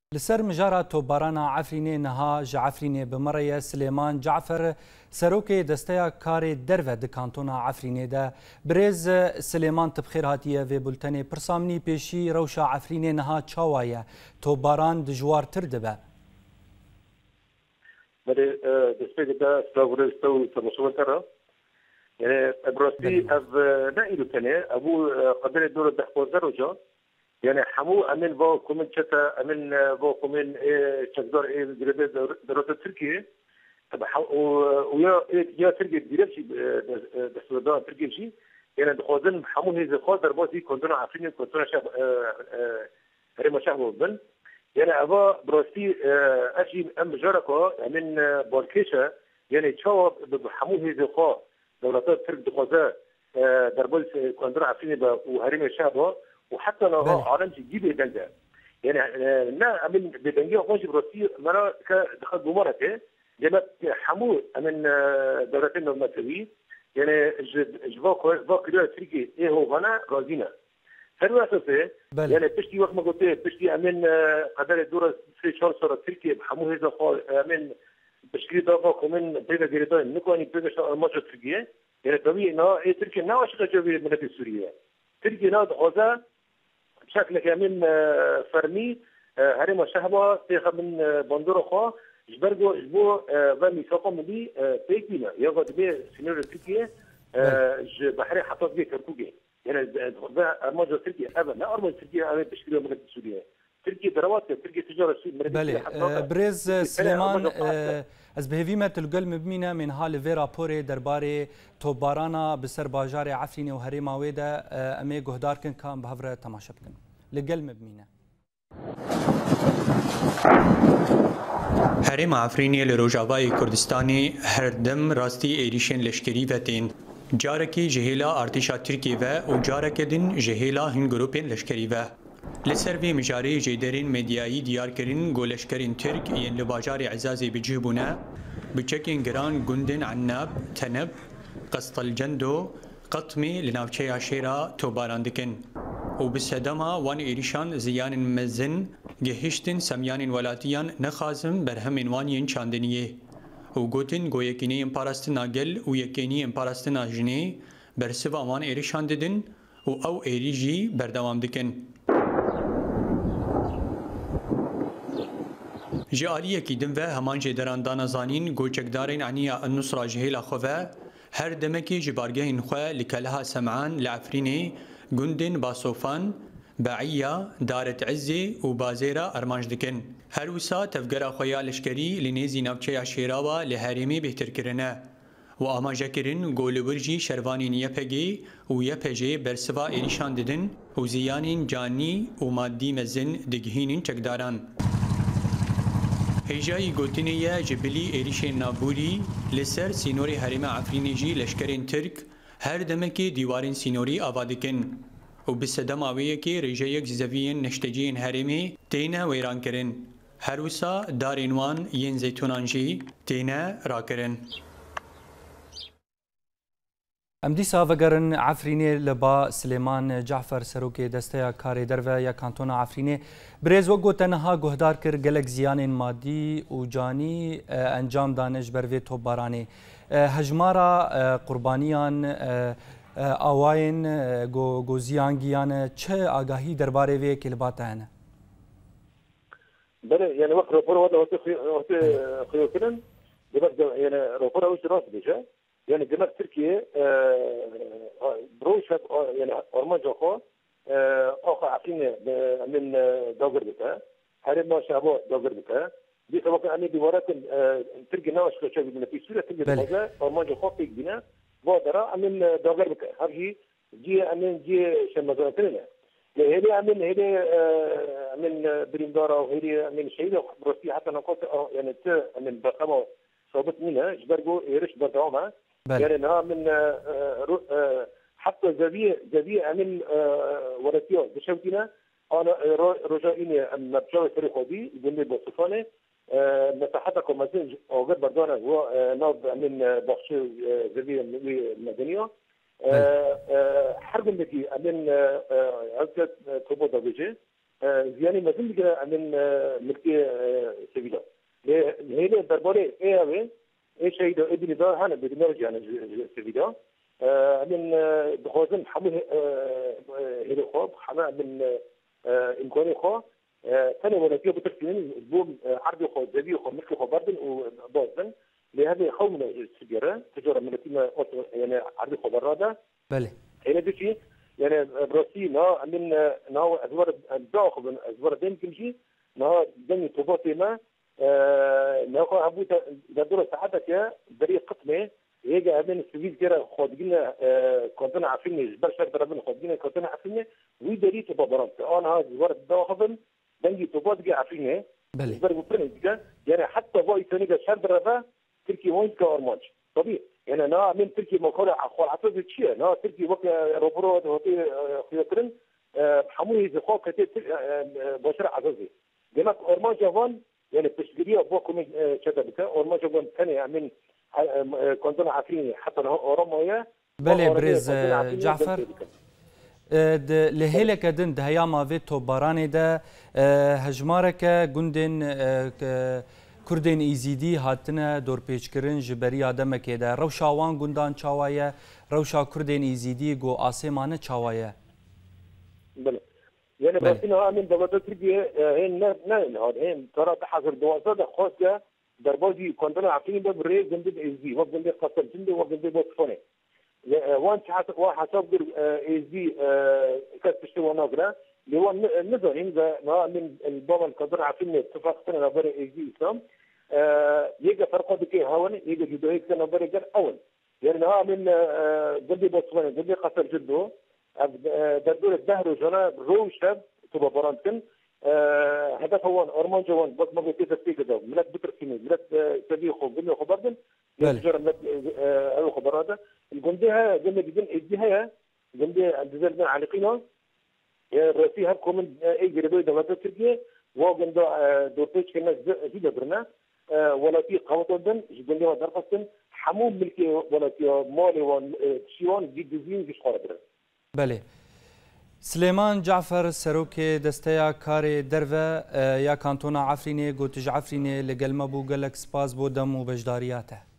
لسر مجارة توبارانا عفريني نها جعفريني بمرية سليمان جعفر سروكي دستيا كاري درفة دكانتونا عفريني دا بريز سليمان تبخير هاتية في بلتاني برسامني بيشي روشا عفريني نها تشاوايا توباران دجوار تردبه بله دستيا دا سلاورستو تمسوان ترى يعني بروستي أف نائلو تاني أبو قدر الدولة دحوزر وجا يعني حمو امن با کومن چتا امن با کومن چقدر درات ترکیه طبعا ويا تركيا ديرشي دستور تركيا شي يعني دخوزن حمو هي خاطر باسي كنتنا عارفين كنتنا شاب ريما شعب بن يعني ابا بروستي اشي ام جركا من بولكيشا يعني تشاو حمو هي خا دولات ترك دخوزا دربل كنتنا عارفين وهريم شعب وحتى لو عالم جديد دنجا يعني لا امن بدنجا خوش بروسي مرة كدخل بمرته جمع حمو من دولتين المسوي يعني جوا كده تركي ايه هو غنا رازينا هذا اساسه يعني بشتي وقت ما قلت بشتي امن قدر الدوره في شهر صار تركي حمو هذا امن بشكل دافع كمان بيجا جريدان نكوني بيجا شهر ماجر تركيا يعني طبيعي نا ايه تركيا نا وش كجوي من سوريا تركيا نا غزة بشكل كامل فرمي هرم شهبة تيخ من بندر خا جبرجو جبو ومي ساقم دي بيكينا ياخد بيه سينور تركيا بحري حطت بيه كركوجي يعني ده أرمج تركيا أبدا لا أرمج تركيا أبدا بشكل من سوريا تركيا دروات تركيا تجارة سوريا بله بريز سليمان از بهویمه تلقل مبمینه من حال ویرا پوری درباره توبارانا بسر باجار عفرینی و هریما ویده امی گهدار کن کام بهفره تماشا بکن لقل مبمینه هریما عفرینی لروجاوای کردستانی هردم راستی ایریشن لشکری وتین جارکی جهیلا ارتشا ترکیه و جارک دین جهیلا هن گروپین لشکری و لسروی مجاری جیدرین مدیایی دیار کرین گولشکرین ترک ین لباجار عزازی بجیبونه بچکین گران گندن عناب تنب قسط الجندو قطمی لناوچه عشیرا توباراندکن و بسدما وان ایریشان زیان مزن گهشتن سمیان ولاتیان نخازم برهم وانین چاندنیه و گوتن گویکینی امپارستن آگل و یکینی امپارستن آجنه برسوا وان ایریشان ددن و او ایریجی بردوام دکن جاریه کی دم و همان جدران دانزانین گوچکدارین عنیا النصرة جهیل خواه هر دمکی جبارگه خواه لکلها سمعان لعفرینه گندن باصوفان بعیا دارت عزی و بازیرا ارمانج دکن هر وسا تفگرا خویا لشکری لنیزی نوچه عشیراوا لحریمی بهتر کرنه و آماجه کرن گولورجی شروانین یپگی و یپجی برسوا ایریشان ددن و زیانین جانی و مادی مزن دگهینین چکداران هیجای گوتنیه جبلی ایریش نابوری لسر سینوری حریم عفرینیجی لشکرین ترک هر دمکی دیوارین سینوری آوادکن و بسدم آویه که ریجه یک زوین نشتجین حریمی تینه ویران کرن هر وسا دارینوان ین زیتونانجی تینه را کرن ام دیسا وگرن عفرینی لبا سلیمان جعفر سروکی دسته کاری درو یا کانتونا عفرینی بریز وگو تنها گهدار کر گلک زیان مادی و جانی انجام دانش بروی توبارانی هجمارا قربانیان آواین گو زیانگیان چه آگاهی درباره وی کلبات هنه؟ بله يعني وقت رفورة وقت خيوكنا يعني رفورة وش راس بيجا يعني جماعة تركيا بروش يعني أرمان جاخو أخا عقينة من داغر بتا هرم ما شعبه داغر بتا دي سبب أن ديوارات تركيا ناوش كشاف بنا في سوريا تركيا هذا أرمان جاخو فيك بنا وادرا من داغر بتا هذه جي أمين جي شمزان ترينا هذه أمين هذه من بريمدارا وهذه من شيء بروسي حتى نقول يعني من بقامة صابت منها جبرجو يرش بدعمها يعني نها من حتى زبية من ورثيات بشوكنا أنا رجائني أن نبشر فريق دي جنبي بوصفانه نتحدث مزين أو غير بردانا هو ناب من بخش زبية المدنية حرب التي من عزة كوبودا بيجي زیانی مزین دیگه من ملکی سویدا هیله درباره ایاوی ای شهید ابن دار هنه بدون جان سویدا من بخوزن حمو هیله خواب حمو من امکانی خواب ثاني ولكن بتركين بوم عربي خو زبي خو ملكي خو بردن وبازن لهذا خومنا السجارة تجارة من التيمة يعني عربي خو برادة بله هنا بشي يعني براسي نا أزوار الداخل أزوار دين كمشي نا دني طباتي ما نا خو أبو دورة ساعتك يا بري قطمة يجي أمين السويد كده خادجنا كنتنا عارفين جبر شاك دربنا خادجنا كنتنا عارفين ويدري تبابرات أنا هذا أزوار الداخل دنجي طبات جا عارفينه بله يعني حتى باي ثاني شهر دربه تركي وين كارمانج طبيعي يعني انا من تركي مقاله اخوال عطوز الشيء انا تركي وقت روبرو هوتي خيوترن حموي زخو كتير بشر عزازي دمك ارمان جوان يعني تشجيريه بوكم شتبك ارمان جوان ثاني من كنتنا عارفين حتى اورومايا بله برز جعفر لهيلك دن دهيا مافي توباراني ده هجمارك گوندن كردين ايزيدي هاتنا دور پیچکرن جبري آدمك ده روشا وان گوندان چاوايه روشا كردين ايزيدي گو آسمان چاوايه بله يعني بسنا من دولة تركيا هين هذا هين ترى تحضر دواسة ده خاصة درباجي كندنا عارفين ده بري جنب ايزي وجنب قصر جنب وجنب بوتفوني وان حسب ايزي كاستشتي وناغرا اللي هو النظرين من البابا القدر عارفين اتفاقنا نبري ايزي اسلام يجي فرقه بكي هون يجي جدوهيك نبري جر اول يعني من جنب بوتسوانا جنب قصر جدو دردور الدهر وجنا روشب تبا برانتن هدف هو ارمان جوان بس ما بيتي تفكيك ده ملك بتركيني ملك تبيخو بني خبردن يجر ملك او خبراده الجندها جنب جدا اديها جنب الجزائر عالقينها رئيسها كومن اي جربوا دولة تركيا وجنب دوتش كنا جدا برنا ولا في قوتن جنب درفسن حموم ملكي ولا في مالي وشيوان جديدين في خارج بله سليمان جعفر سروك دستيا كاري درفا يا كانتونا عفريني قوتج عفريني لقل مبو قلق سباز بودم وبجدارياته